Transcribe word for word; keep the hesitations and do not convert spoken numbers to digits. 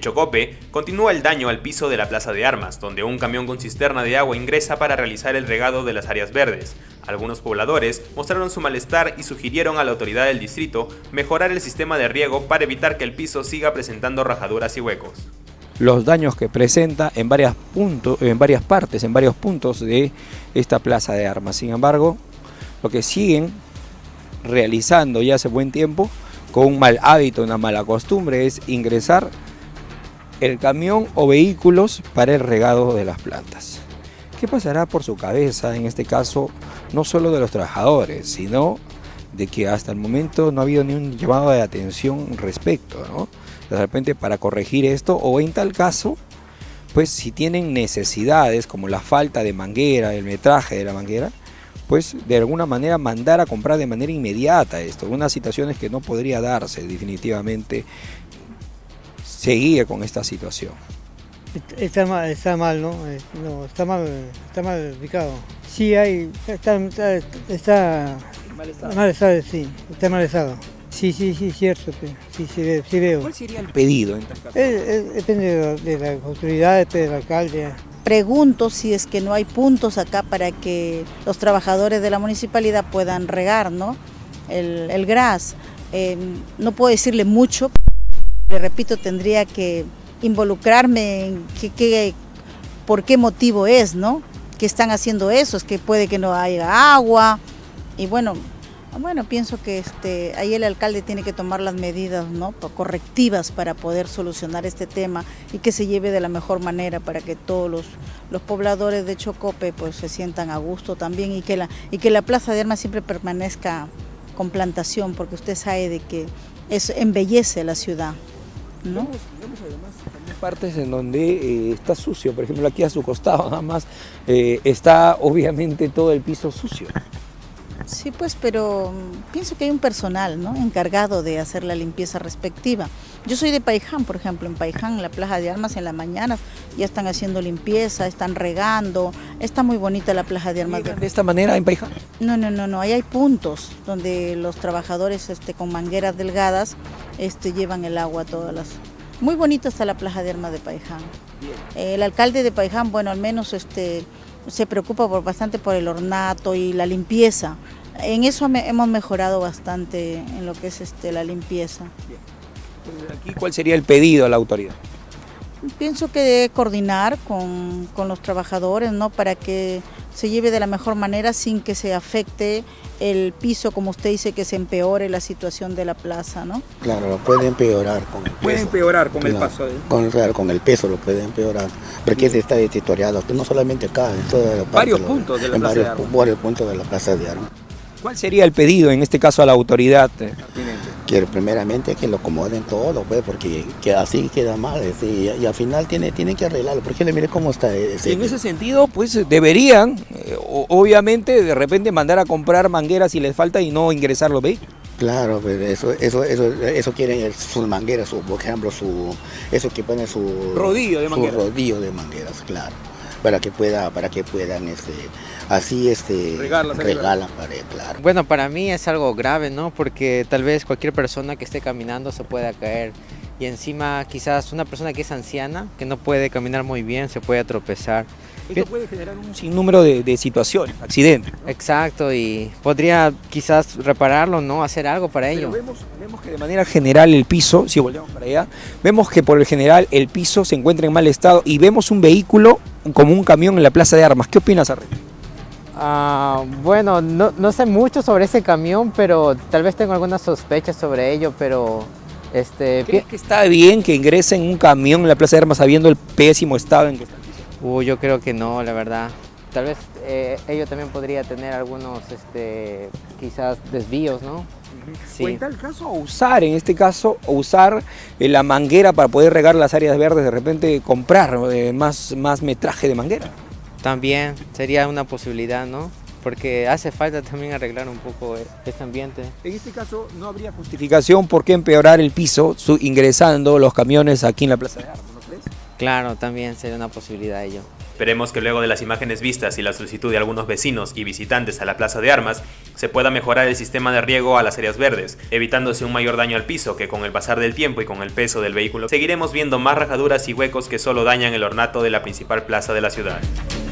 Chocope, continúa el daño al piso de la Plaza de Armas, donde un camión con cisterna de agua ingresa para realizar el regado de las áreas verdes. Algunos pobladores mostraron su malestar y sugirieron a la autoridad del distrito mejorar el sistema de riego para evitar que el piso siga presentando rajaduras y huecos. Los daños que presenta en, varias puntos, en varias partes, en varios puntos de esta Plaza de Armas. Sin embargo, lo que siguen realizando ya hace buen tiempo, con un mal hábito, una mala costumbre, es ingresar el camión o vehículos para el regado de las plantas. ¿Qué pasará por su cabeza en este caso, no solo de los trabajadores, sino de que hasta el momento no ha habido ni un llamado de atención respecto, ¿no? De repente para corregir esto, o en tal caso, pues si tienen necesidades como la falta de manguera, el metraje de la manguera, pues de alguna manera mandar a comprar de manera inmediata esto, unas situaciones que no podría darse definitivamente, seguir con esta situación. Está mal, está mal, ¿no? No, está mal, está mal ubicado. Sí hay, está, está, está mal estado. Mal estado, sí, está mal estado. Sí, sí, sí, cierto, sí, sí, sí veo. ¿Cuál sería el pedido en tal caso? Eh, eh, depende de las autoridades, depende del alcalde. Pregunto si es que no hay puntos acá para que los trabajadores de la municipalidad puedan regar, ¿no? El, el gras. Eh, no puedo decirle mucho, le repito, tendría que involucrarme en que, que, por qué motivo es, ¿no? Que están haciendo eso, es que puede que no haya agua, y bueno, bueno pienso que este, ahí el alcalde tiene que tomar las medidas, ¿no? correctivas para poder solucionar este tema y que se lleve de la mejor manera para que todos los, los pobladores de Chocope pues se sientan a gusto también, y que la, y que la Plaza de Armas siempre permanezca con plantación, porque usted sabe de que eso embellece la ciudad, ¿no? Vemos, vemos además también partes en donde eh, está sucio, por ejemplo aquí a su costado nada más eh, está obviamente todo el piso sucio. Sí, pues, pero pienso que hay un personal, ¿no? encargado de hacer la limpieza respectiva. Yo soy de Paiján, por ejemplo, en Paiján, en la Plaza de Armas, en la mañana ya están haciendo limpieza, están regando, está muy bonita la Plaza de Armas. ¿De esta manera en Paiján? No, no, no, no, ahí hay puntos donde los trabajadores este, con mangueras delgadas este, llevan el agua a todas las... Muy bonita está la Plaza de Armas de Paiján. Eh, el alcalde de Paiján, bueno, al menos este, se preocupa por, bastante por el ornato y la limpieza. En eso me, hemos mejorado bastante en lo que es este, la limpieza. Aquí, ¿cuál sería el pedido a la autoridad? Pienso que debe coordinar con, con los trabajadores, ¿no? Para que se lleve de la mejor manera sin que se afecte el piso, como usted dice, que se empeore la situación de la plaza, ¿no? Claro, lo puede empeorar con el peso. Puede empeorar con claro, el paso de... Con, claro, con el peso lo puede empeorar, porque se está deteriorado, no solamente acá, en toda la parte, varios lo, puntos de la en Plaza varios, de Armas. varios puntos de la Plaza de Armas. ¿Cuál sería el pedido en este caso a la autoridad pertinente? Quiero primeramente que lo acomoden todo, pues, porque que así queda mal, y, y al final tiene, tienen que arreglarlo, porque mire cómo está ese. En ese sentido, pues deberían, eh, obviamente, de repente mandar a comprar mangueras si les falta y no ingresar los vehículos. Claro, pues eso, eso, eso, eso quieren sus mangueras, su, por ejemplo, su, eso que pone su rodillo de mangueras. Su rodillo de mangueras, claro, para que pueda, para que puedan, este, así, este, regar la pared, claro. Bueno, para mí es algo grave, ¿no? Porque tal vez cualquier persona que esté caminando se pueda caer, y encima quizás una persona que es anciana, que no puede caminar muy bien, se puede tropezar. Esto puede generar un sinnúmero de, de situaciones, accidentes, ¿no? Exacto, y podría quizás repararlo, ¿no? Hacer algo para ello. Pero vemos, vemos que de manera general el piso, si volvemos para allá, vemos que por el general el piso se encuentra en mal estado y vemos un vehículo como un camión en la Plaza de Armas. ¿Qué opinas, Arre? Ah, bueno, no, no sé mucho sobre ese camión, pero tal vez tengo algunas sospechas sobre ello, pero... Este, ¿Crees que está bien que ingresen un camión en la Plaza de Armas sabiendo el pésimo estado en que está el piso? Uh, yo creo que no, la verdad. Tal vez eh, ello también podría tener algunos, este, quizás desvíos, ¿no? Sí. O en tal caso, usar, en este caso, usar eh, la manguera para poder regar las áreas verdes, de repente comprar eh, más, más metraje de manguera. También sería una posibilidad, ¿no? Porque hace falta también arreglar un poco este ambiente. En este caso no habría justificación por qué empeorar el piso su, ingresando los camiones aquí en la Plaza de Armas, ¿no crees? Claro, también sería una posibilidad ello. Esperemos que luego de las imágenes vistas y la solicitud de algunos vecinos y visitantes a la Plaza de Armas, se pueda mejorar el sistema de riego a las áreas verdes, evitándose un mayor daño al piso que con el pasar del tiempo y con el peso del vehículo seguiremos viendo más rajaduras y huecos que solo dañan el ornato de la principal plaza de la ciudad.